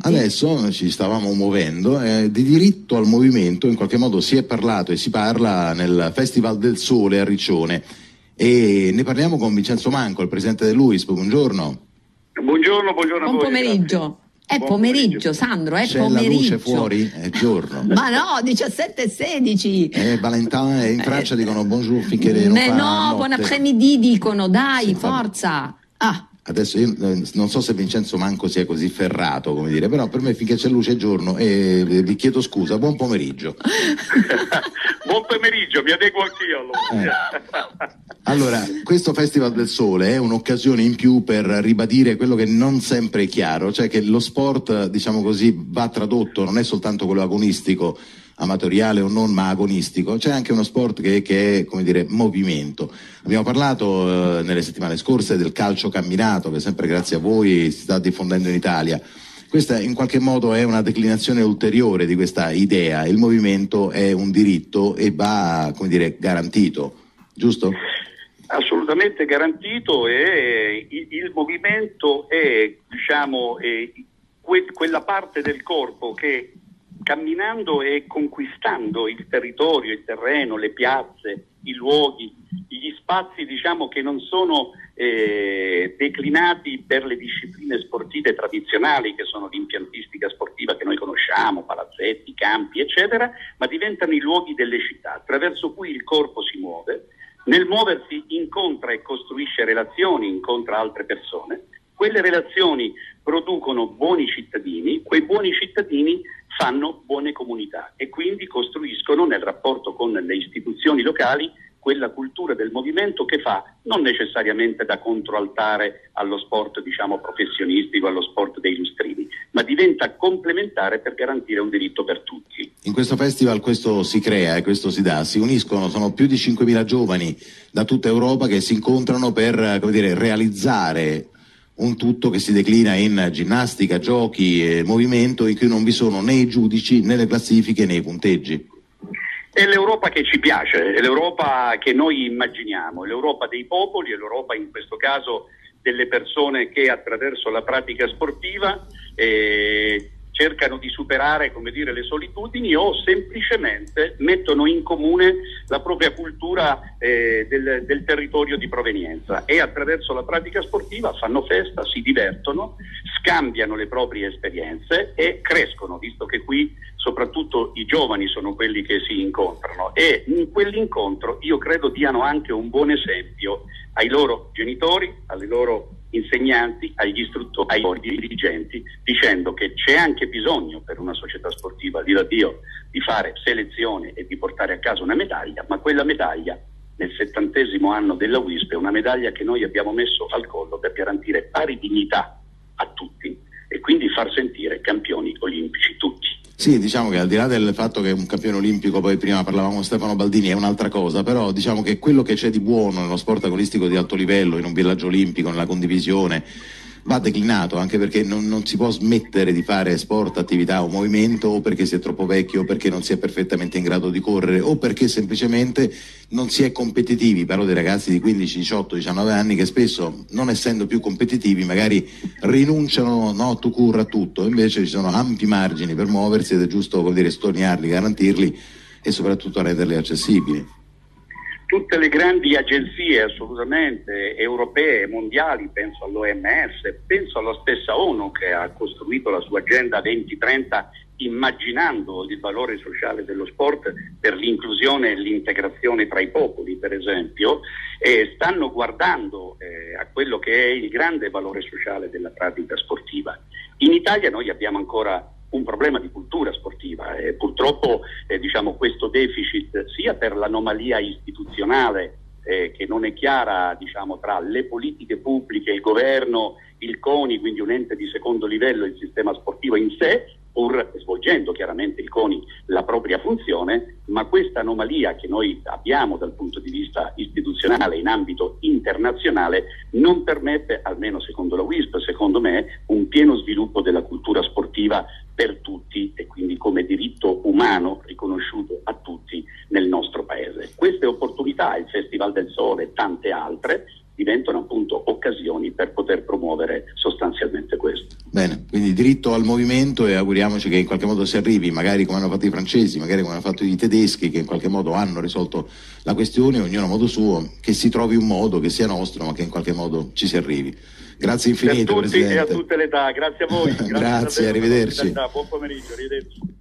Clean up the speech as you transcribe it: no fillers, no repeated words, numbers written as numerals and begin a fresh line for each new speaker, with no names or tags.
Adesso ci stavamo muovendo, di diritto al movimento in qualche modo si è parlato e si parla nel Festival del Sole a Riccione, e ne parliamo con Vincenzo Manco, il presidente dell'UISP. Buongiorno.
Buon
Buon pomeriggio. È
Buon
pomeriggio, Sandro, è
C'è
pomeriggio.
la luce fuori? È giorno.
Ma no, 17:16.
Valentin in Francia dicono bonjour finché non fa
no,
notte.
buon après-midi dicono, dai,
Sì,
forza.
Adesso io non so se Vincenzo Manco sia così ferrato, come dire, però per me finché c'è luce è giorno, e vi chiedo scusa. Buon pomeriggio.
Buon pomeriggio, mi adeguo anch'io allora.
Allora, questo Festival del Sole è un'occasione in più per ribadire quello che non sempre è chiaro, cioè che lo sport, diciamo così, va tradotto, non è soltanto quello agonistico, amatoriale o non, ma agonistico. C'è anche uno sport che è, come dire, movimento. Abbiamo parlato nelle settimane scorse del calcio camminato, che sempre grazie a voi si sta diffondendo in Italia. Questa in qualche modo è una declinazione ulteriore di questa idea. Il movimento è un diritto e va, come dire, garantito, giusto?
Assolutamente garantito, e il movimento è, diciamo, quella parte del corpo che camminando e conquistando il territorio, il terreno, le piazze, i luoghi, gli spazi, diciamo, che non sono declinati per le discipline sportive tradizionali, che sono l'impiantistica sportiva che noi conosciamo, palazzetti, campi, eccetera, ma diventano i luoghi delle città, attraverso cui il corpo si muove. Nel muoversi incontra e costruisce relazioni, incontra altre persone. Quelle relazioni producono buoni cittadini, quei buoni cittadini fanno buone comunità e quindi costruiscono nel rapporto con le istituzioni locali quella cultura del movimento che fa non necessariamente da controaltare allo sport, diciamo, professionistico, allo sport dei lustrini, ma diventa complementare per garantire un diritto per tutti.
In questo festival questo si crea e questo si dà, si uniscono, sono più di 5.000 giovani da tutta Europa che si incontrano per, come dire, realizzare un tutto che si declina in ginnastica, giochi e movimento, in cui non vi sono né i giudici né le classifiche né i punteggi.
È l'Europa che ci piace, è l'Europa che noi immaginiamo, è l'Europa dei popoli, è l'Europa in questo caso delle persone che attraverso la pratica sportiva cercano di superare, come dire, le solitudini o semplicemente mettono in comune la propria cultura del territorio di provenienza e attraverso la pratica sportiva fanno festa, si divertono, scambiano le proprie esperienze e crescono, visto che qui soprattutto i giovani sono quelli che si incontrano e in quell'incontro io credo diano anche un buon esempio ai loro genitori, alle loro insegnanti, agli istruttori, ai loro dirigenti, dicendo che c'è anche bisogno per una società sportiva, viva Dio, di fare selezione e di portare a casa una medaglia, ma quella medaglia nel 70° anno della UISP è una medaglia che noi abbiamo messo al collo per garantire pari dignità a tutti e quindi far sentire campioni olimpici tutti.
Sì, diciamo che al di là del fatto che un campione olimpico, poi prima parlavamo con Stefano Baldini, è un'altra cosa, però diciamo che quello che c'è di buono nello sport agonistico di alto livello, in un villaggio olimpico, nella condivisione, va declinato, anche perché non si può smettere di fare sport, attività o movimento o perché si è troppo vecchio, o perché non si è perfettamente in grado di correre o perché semplicemente non si è competitivi. Parlo dei ragazzi di 15, 18, 19 anni che spesso, non essendo più competitivi, magari rinunciano tout court a tutto, invece ci sono ampi margini per muoversi ed è giusto, vuol dire, sottolinearli, garantirli e soprattutto renderli accessibili.
Tutte le grandi agenzie assolutamente europee, mondiali, penso all'OMS, penso alla stessa ONU che ha costruito la sua agenda 2030 immaginando il valore sociale dello sport per l'inclusione e l'integrazione tra i popoli, per esempio, stanno guardando a quello che è il grande valore sociale della pratica sportiva. In Italia noi abbiamo ancora un problema di cultura sportiva e purtroppo diciamo questo deficit sia per l'anomalia istituzionale che non è chiara, diciamo, tra le politiche pubbliche, il governo, il CONI, quindi un ente di secondo livello, il sistema sportivo in sé, pur svolgendo chiaramente il CONI la propria funzione, ma questa anomalia che noi abbiamo dal punto di vista istituzionale in ambito internazionale non permette, almeno secondo la UISP, secondo me, un pieno sviluppo della cultura sportiva per tutti e quindi come diritto umano riconosciuto a tutti nel nostro paese. Queste opportunità, il Festival del Sole e tante altre, diventano appunto occasioni per poter promuovere sostanzialmente questo.
Bene, quindi diritto al movimento, e auguriamoci che in qualche modo si arrivi, magari come hanno fatto i francesi, magari come hanno fatto i tedeschi, che in qualche modo hanno risolto la questione, ognuno a modo suo, che si trovi un modo che sia nostro, ma che in qualche modo ci si arrivi. Grazie infinito,
per tutti
Presidente.
e a tutte le età, grazie a voi.
Grazie, arrivederci.
Buon pomeriggio, arrivederci.